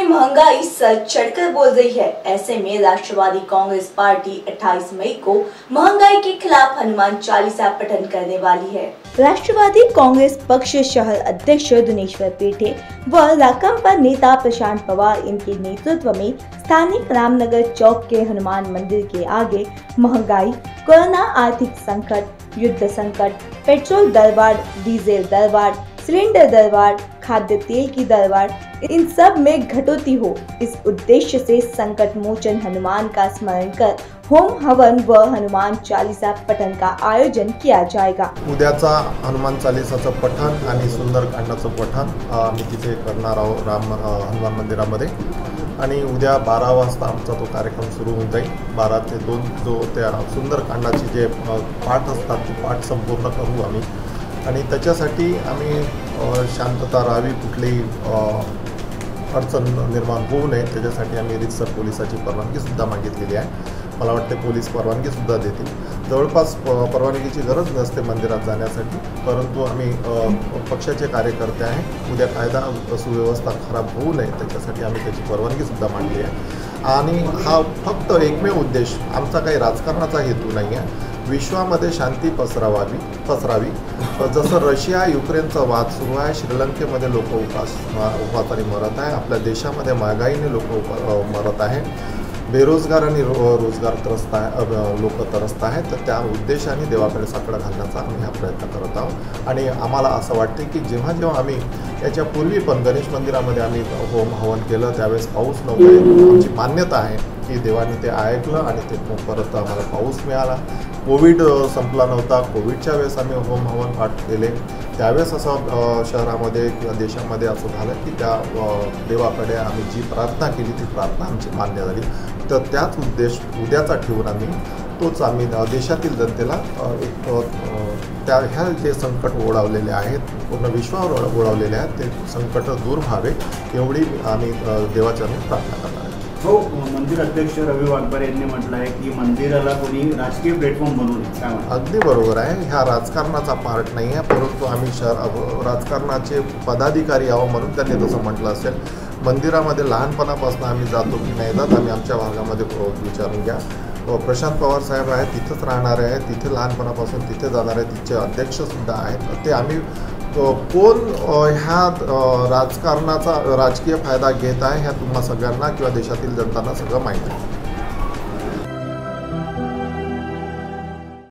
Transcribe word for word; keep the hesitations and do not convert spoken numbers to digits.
में महंगाई सर चढ़कर बोल रही है। ऐसे में राष्ट्रवादी कांग्रेस पार्टी अट्ठाईस मई को महंगाई के खिलाफ हनुमान चालीसा पठन करने वाली है। राष्ट्रवादी कांग्रेस पक्ष शहर अध्यक्ष दिनेश्वर पेठे व राकांपा नेता प्रशांत पवार इनके नेतृत्व में स्थानिक रामनगर चौक के हनुमान मंदिर के आगे महंगाई, कोरोना, आर्थिक संकट, युद्ध संकट, पेट्रोल दरबार, डीजल दरबार, सिलेंडर दरबार, खाद्य तेल की दरबार, इन सब में घटोती हो, इस उद्देश्य से संकट मोचन हनुमान का स्मरण कर होम हवन व हनुमान चालीसा पठन का आयोजन किया जाएगा। उद्याचा हनुमान चालीसाचं पठण आणि सुंदरकांडाचं पठण आम्ही तिथे करणार आहोत राम हनुमान मंदिरामध्ये आणि उद्या बारा वाजता आमचा तो कार्यक्रम सुरू होऊन जाईल। बारा ते दोन जो त्या सुंदरकांडाची जे पाठ असतात ते पाठ संपूर्ण करू आम्ही आणि त्याच्यासाठी आम्ही शांतता राहावी, कुठलीही अडचण निर्माण होऊ नये त्याच्यासाठी आम्ही रितसर पोलिसाची परवानगीसुद्धा मागितलेली आहे। मला वाटते पोलीस परवानगीसुद्धा देतील। जवळपास परवानगीची गरज नसते मंदिरात जाण्यासाठी, परंतु आम्ही पक्षाचे कार्यकर्ते आहे, उद्या कायदा सुव्यवस्था खराब होऊ नये त्याच्यासाठी आम्ही त्याची परवानगीसुद्धा मागली आहे। आणि हा फक्त एकमेव उद्देश आमचा काही राजकारणाचा हेतू नाही आहे, विश्वामध्ये शांती पसरवावी पसरावी जसं रशिया युक्रेनचा वाद सुरू आहे, श्रीलंकेमध्ये लोक उपास उपासाने मरत आहे, आपल्या देशामध्ये महागाईने लोक मरत आहे, बेरोजगार आणि रोजगार त्रस्त आहे लोक त्रस्त आहेत, तर त्या उद्देशाने देवाकडे साकडं घालण्याचा आम्ही हा प्रयत्न करत आहोत। आणि आम्हाला असं वाटते की जेव्हा जेव्हा आम्ही याच्यापूर्वी पण गणेश मंदिरामध्ये आम्ही होम हवन केलं त्यावेळेस पाऊस नव्हता, आमची मान्यता आहे की देवाने ते ऐकलं आणि ते परत आम्हाला पाऊस मिळाला। कोविड संपला नव्हता, कोविडच्या वेळेस आम्ही होम हवन पाठ केले त्यावेळेस असं शहरामध्ये किंवा देशामध्ये असं झालं की त्या देवाकडे आम्ही जी प्रार्थना केली ती प्रार्थना आमची मान्य झाली। तर त्याच उद्देश उद्याचा ठेवून आम्ही तोच आम्ही देशातील जनतेला एक त्या ह्या जे संकट ओढावलेले आहेत पूर्ण विश्वावर ओढावलेले आहेत ते संकट दूर व्हावे एवढी आम्ही देवाचरणी प्रार्थना करणार आहे। हो, मंदिर अध्यक्ष रवी वाघमारे यांनी म्हटलं आहे की मंदिराला कोणी राजकीय प्लॅटफॉर्म बनवू नये। अगदी बरोबर आहे, ह्या राजकारणाचा पार्ट नाही आहे, परंतु आम्ही शहर राजकारणाचे पदाधिकारी आहोत म्हणून त्यांनी तसं म्हटलं असेल। मंदिरामध्ये लहानपणापासून आम्ही जातो की नाही जात आम्ही आमच्या भागामध्ये विचारून घ्या। प्रशांत पवार साहेब आहेत, तिथंच राहणारे आहेत, तिथे लहानपणापासून तिथे जाणारे आहेत, तिचे अध्यक्षसुद्धा आहेत, ते आम्ही कोण ह्या राजकारणाचा राजकीय फायदा घेत आहे ह्या तुम्हा सगळ्यांना किंवा देशातील जनतांना सगळं माहीत आहे।